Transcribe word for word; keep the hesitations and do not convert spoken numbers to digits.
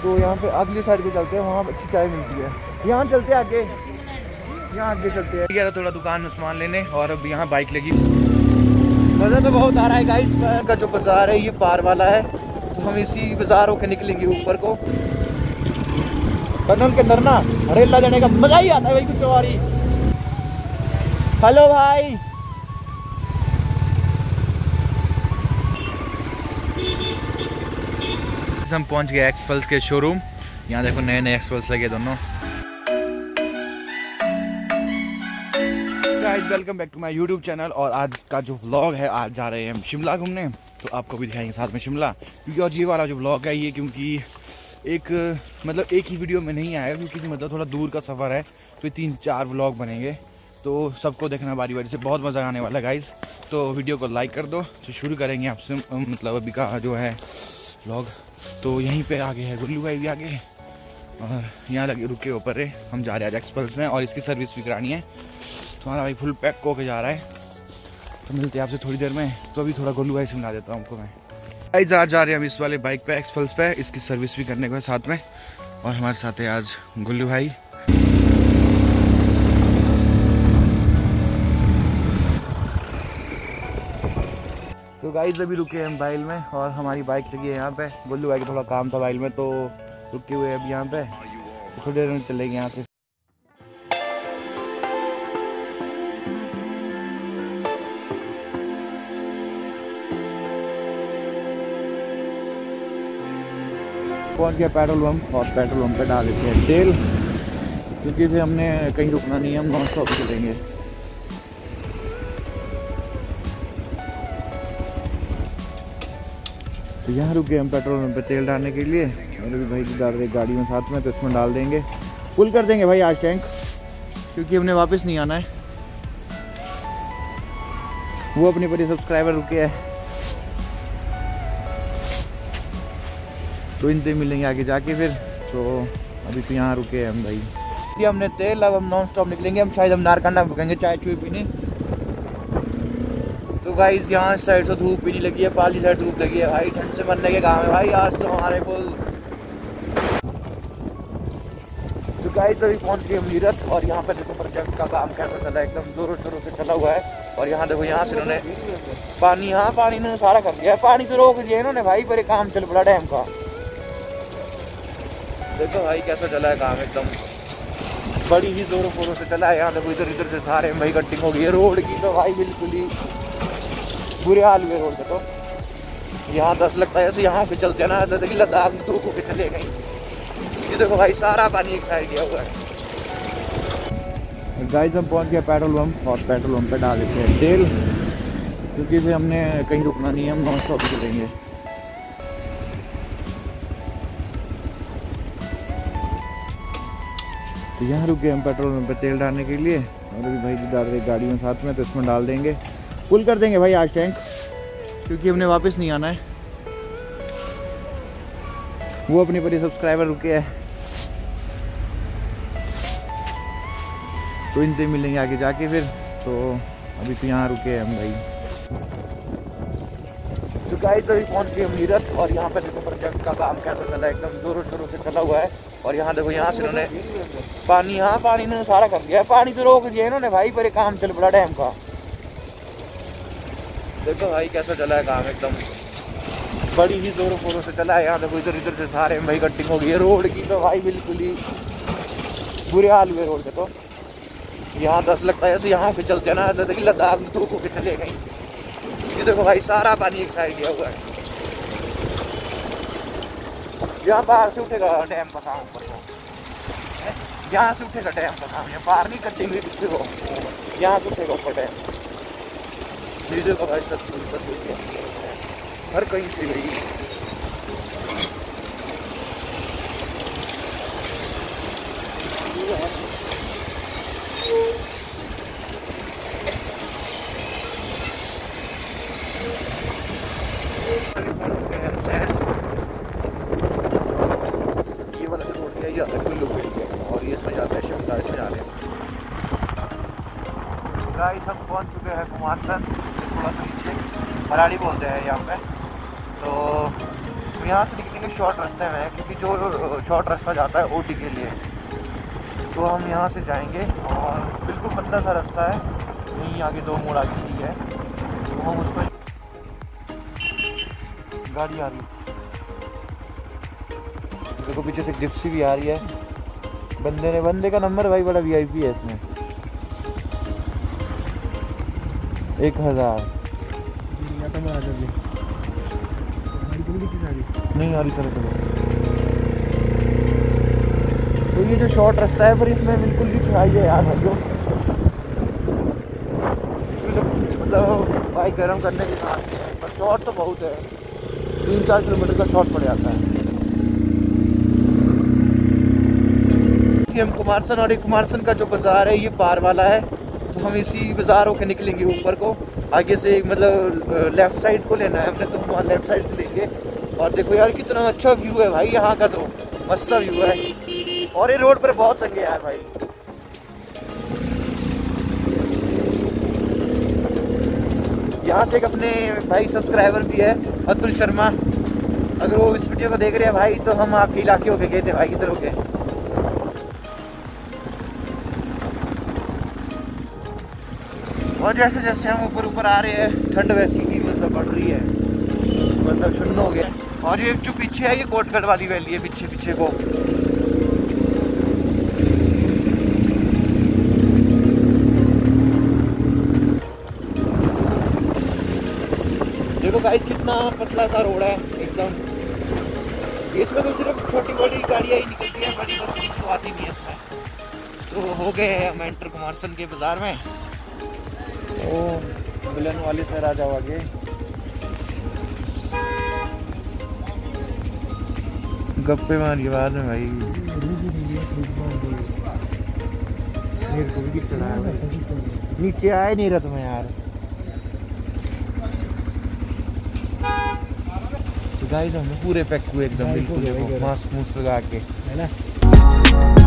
तो यहाँ पे अगली साइड पे चलते हैं, वहाँ अच्छी चाय मिलती है। यहाँ चलते हैं आगे, यहाँ आगे चलते हैं। गया था थोड़ा दुकान में सामान लेने और अब यहाँ बाइक लगी। मज़ा तो बहुत आ रहा है गाइस। का जो बाज़ार है ये पार वाला है, तो हम इसी बाज़ार होकर निकलेंगे ऊपर को। टनल के अंदर ना रेला जाने का मज़ा ही आता है भाई कुछ सवारी। हेलो भाई, हम पहुंच गए एक्सपल्स के शोरूम। यहाँ देखो नए नए एक्सपल्स लगे दोनों। Guys welcome back to my YouTube channel. और आज का जो व्लॉग है, आज जा रहे हैं हम शिमला घूमने, तो आपको भी दिखाएंगे साथ में शिमला। क्योंकि और ये वाला जो व्लॉग है ये क्योंकि एक मतलब एक ही वीडियो में नहीं आएगा, क्योंकि मतलब थोड़ा दूर का सफ़र है, तो ये तीन चार व्लॉग बनेंगे, तो सबको देखना बारी बारी से। बहुत मज़ा आने वाला है गाइस, तो वीडियो को लाइक कर दो। तो शुरू करेंगे आपसे मतलब अभी का जो है व्लॉग। तो यहीं पे आगे है गुल्लू भाई भी आगे, और यहाँ लगे रुके ऊपर है। हम जा रहे हैं आज एक्सपल्स में और इसकी सर्विस भी करानी है। तो हमारा भाई फुल पैक होके जा रहा है, तो मिलते हैं आपसे थोड़ी देर में। तो अभी थोड़ा गुल्लू भाई समझा देता हूँ आपको मैं। आज आज जा रहे हैं हम इस वाले बाइक पे एक्सपल्स पे, इसकी सर्विस भी करने को है साथ में। और हमारे साथ है आज गुल्लू भाई। तो गाइस अभी रुके हैं हम बाइल में और हमारी बाइक लगी है यहाँ पे। गुल्लू भाई का थोड़ा काम था बाइल में, तो रुके हुए अभी यहाँ पे। तो थोड़ी देर में चलेंगे यहाँ से। पहुँच गया पेट्रोल पंप और पेट्रोल पंप पे डाल देते हैं तेल, क्योंकि इसे हमने कहीं रुकना नहीं है, हम नॉन स्टॉप चलेंगे। तो यहाँ रुक गए हम पेट्रोल पंप पे तेल डालने के लिए। और अभी भाई डाल रहे गाड़ी में साथ में, तो इसमें डाल देंगे, फुल कर देंगे भाई आज टैंक, क्योंकि हमने वापस नहीं आना है। वो अपने बड़े सब्सक्राइबर रुके हैं, तो इनसे मिलेंगे आगे जाके फिर। तो अभी तो यहाँ रुके हैं हम भाई। ये हमने तेल, अब हम नॉन स्टॉप निकलेंगे। हम शायद हम नारकंडा रुकेंगे चाय चुई पीने। तो गाइस यहाँ साइड से धूप भी नहीं लगी है, पाली साइड धूप लगी है भाई। ठंड से मरने के काम है भाई आज तो हमारे को। तो गाइस अभी पहुँच गए मीरत, और यहाँ पर देखो प्रोजेक्ट का काम कैसा चला है, एकदम जोरों शोरों से चला हुआ है। और यहाँ देखो यहाँ से इन्होंने पानी, हाँ पानी इन्होंने सारा कर दिया है, पानी पे रोक दिया इन्होंने भाई, पर काम चल पड़ा डैम का। देखो भाई कैसा चला है काम, एकदम बड़ी ही जोरों शोरों से चला है। यहाँ देखो इधर इधर से सारे भाई कटिंग हो गई है रोड की, तो भाई बिल्कुल ही बुरे हाल हुए रोड के। तो यहाँ दस लगता है ऐसे यहाँ पे चलते ना, जैसे कि लद्दाख में धूप होकर चले गई। ये देखो भाई सारा पानी एक साइड गया हुआ है। गाइस हम पहुँच गया पेट्रोल पंप और पेट्रोल पंप पे डाल देते हैं तेल, क्योंकि इसे हमने कहीं रुकना नहीं है, हम नॉन स्टॉप चलेंगे। तो यहाँ रुके हम पेट्रोल पंप पे तेल डालने के लिए। और अभी भाई डाल रहे गाड़ी में साथ में, तो इसमें डाल देंगे, फुल कर देंगे भाई आज टैंक, क्योंकि हमने वापस नहीं आना है। वो अपने बड़े सब्सक्राइबर रुके हैं, तो इनसे मिलेंगे आगे जाके फिर। तो अभी तो यहाँ रुके हैं हम भाई। तो गाइस अभी पहुँच गए मीरत, और यहाँ पे देखो प्रोजेक्ट का काम कैसा चला है, एकदम जोरों शोरों से चला हुआ है। और यहाँ देखो यहाँ से इन्होंने पानी, हाँ पानी इन्होंने सारा कर दिया है, पानी पे रोक दिया इन्होंने भाई, पर काम चल पड़ा डैम का। देखो भाई कैसा चला है काम, एकदम बड़ी ही जोरों शोरों से चला है। यहाँ देखो इधर इधर से सारे भाई कटिंग हो गई है रोड की, तो भाई बिल्कुल ही बुरे हाल हुए रोड के। तो यहाँ दस लगता है ऐसे यहाँ पे चलते ना, जैसे कि लद्दाख में धूप होकर चले गई। ये देखो भाई सारा पानी एक साइड गया हुआ है। यहाँ बाहर से उठेगा डैम का काम ऊपर को, यहाँ से उठेगा डैम का काम, यहाँ बाहर नहीं कटिंग हुई पीछे को, यहाँ से उठेगा ऊपर डैम। चीज़ों का भाई सब हर कहीं से गई। ये वाला जो रोड गया ये आता है कुल्लू के लिए, और ये इसमें जाता है शिमला, इसमें जा रहे हैं। गाइस हम पहुंच चुके हैं कुमारसर, थोड़ा सा नीचे हराड़ी बोलते हैं यहाँ पे। तो यहाँ से निकलेंगे निकलेंगे शॉर्ट रास्ते में, क्योंकि जो शॉर्ट रास्ता जाता है ओटी के लिए, तो हम यहाँ से जाएंगे और बिल्कुल पतला सा रास्ता है, यहीं आगे दो मोड़ आगे ठीक है, तो हम उसमें गाड़ी आ रही है, देखो पीछे से जिप्सी भी आ रही है। बंदे ने बंदे का नंबर भाई बड़ा वीआईपी है इसमें। एक हजार नहीं आ रही चलो चलो। तो ये जो शॉर्ट रास्ता है पर इसमें बिल्कुल भी छाई है यार भाइयों, इसमें तो मतलब बाइक गर्म करने की बात नहीं है, पर शॉर्ट तो बहुत है, तीन चार किलोमीटर का शॉर्ट पड़ जाता है। हम कुमारसन, और ये कुमारसन का जो बाज़ार है ये पार वाला है, तो हम इसी बाज़ार होकर निकलेंगे ऊपर को। आगे से मतलब लेफ़्ट साइड को लेना है हमने, तो वहाँ लेफ़्ट साइड से लेंगे। और देखो यार कितना अच्छा व्यू है भाई यहाँ का, तो मस्त सा व्यू है। और ये रोड पर बहुत तंग है यार भाई। यहाँ से एक अपने भाई सब्सक्राइबर भी है अतुल शर्मा, अगर वो इस वीडियो को देख रहे हैं भाई, तो हम आपके इलाके होके गए थे भाई, किधर हो गए। और जैसे जैसे हम ऊपर ऊपर आ रहे हैं ठंड वैसी ही मतलब बढ़ रही है, मतलब शून्य हो गया। और ये जो पीछे है ये कोटगढ़ वाली वैली है, पीछे पीछे को। देखो गाइस कितना पतला सा रोड है एकदम, इसमें तो सिर्फ छोटी बड़ी गाड़ियाँ ही निकलती है, बड़ी बस किसी को आती नहीं है इसमें। तो हो गए हम एंटर कुमारसन के बाजार में। ओ मिलन वाले सर आ जाओ आगे। गप्पे मारिए बाद में भाई। नीचे आए नहीं रहा तुम्हें यार। तो गाइस हम पूरे पैक हुए एकदम, बिल्कुल मास्क मूस लगा के, है ना।